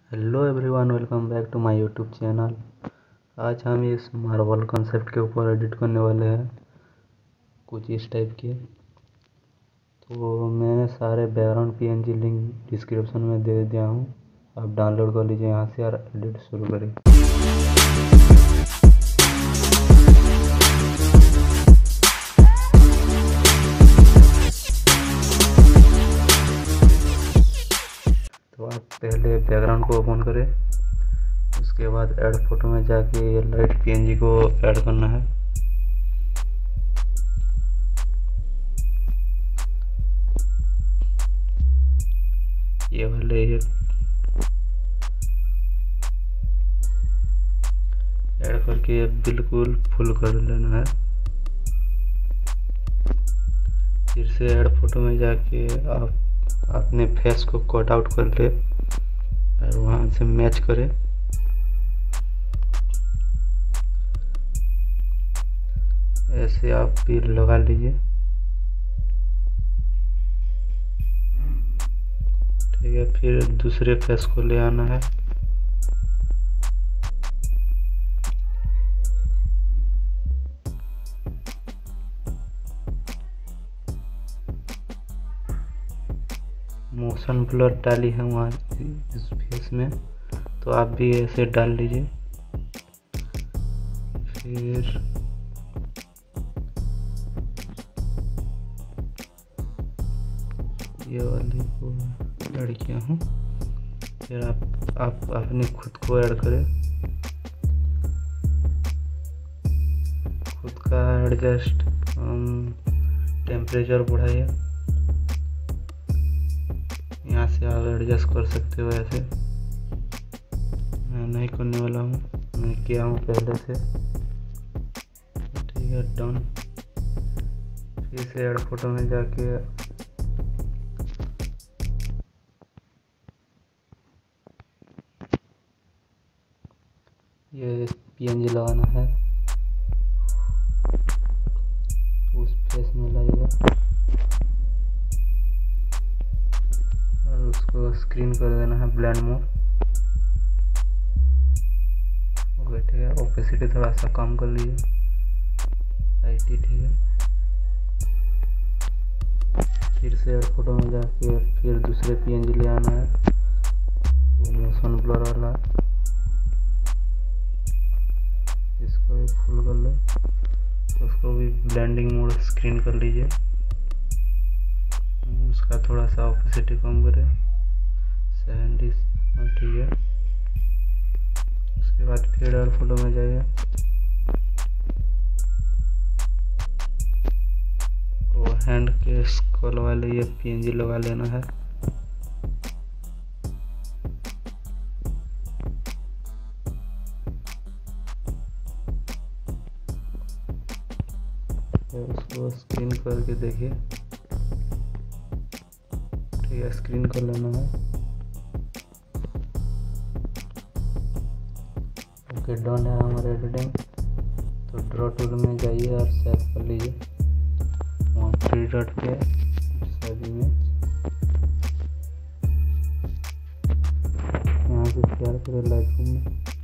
Hello everyone, welcome back to my YouTube channel. आज हम इस मार्वल कॉन्सेप्ट के ऊपर एडिट करने वाले हैं, कुछ इस टाइप के। तो मैंने सारे बैकग्राउंड पीएनजी लिंक डिस्क्रिप्शन में दे दिया हूँ, आप डाउनलोड कर लीजिए यहाँ से और एडिट शुरू करें। तो आप पहले बैकग्राउंड को ओपन करें, उसके बाद ऐड फोटो में जाके ये लाइट पीएनजी को ऐड करना है। ये वाले ये ऐड करके बिल्कुल फुल कर लेना है। फिर से ऐड फोटो में जाके आप अपने फेस को कट आउट कर ले और वहाँ से मैच करें। ऐसे आप भी लगा लीजिए, ठीक है। फिर दूसरे फेस को ले आना है। मोशन ब्लर डाली है वहाँ इस फेस में, तो आप भी ऐसे डाल लीजिए। फिर ये वाली को ऐड किया हूँ। फिर आप अपने खुद को ऐड करें, खुद का एडजस्ट टेम्परेचर बढ़ाइए। यहाँ से आप एडजस्ट कर सकते हो। ऐसे मैं नहीं करने वाला हूँ, मैं किया हूँ पहले से, ठीक है। डन। फिर से ऐड फोटो में जाके ये पीएनजी लगाना है, उस फेस में लगेगा और उसको स्क्रीन कर देना है ब्लेंड मोड। ओके, ठीक है। ओपेसिटी थोड़ा सा कम कर लीजिए, 80, ठीक है। फिर से ऐड फोटो में जाके फिर दूसरे पीएनजी ले आना है, वो मोशन ब्लर वाला। इसको भी फुल कर ले, उसको भी ब्लेंडिंग मोड स्क्रीन कर लीजिए, उसका थोड़ा सा ओपेसिटी कम करें, 70, ठीक है। उसके बाद फिर और फोटो में जाइए, वो हैंड के स्कल वाले ये पीएनजी लगा लेना है। उसको स्क्रीन करके देखिए, ठीक है। स्क्रीन कर लेना है। ओके, डन है हमारा एडिटिंग। तो ड्रॉ टूल में जाइए और सेव कर लीजिए, वहाँ 3 डॉट पे सेव इमेज, यहाँ से शेयर करें लाइटरूम में।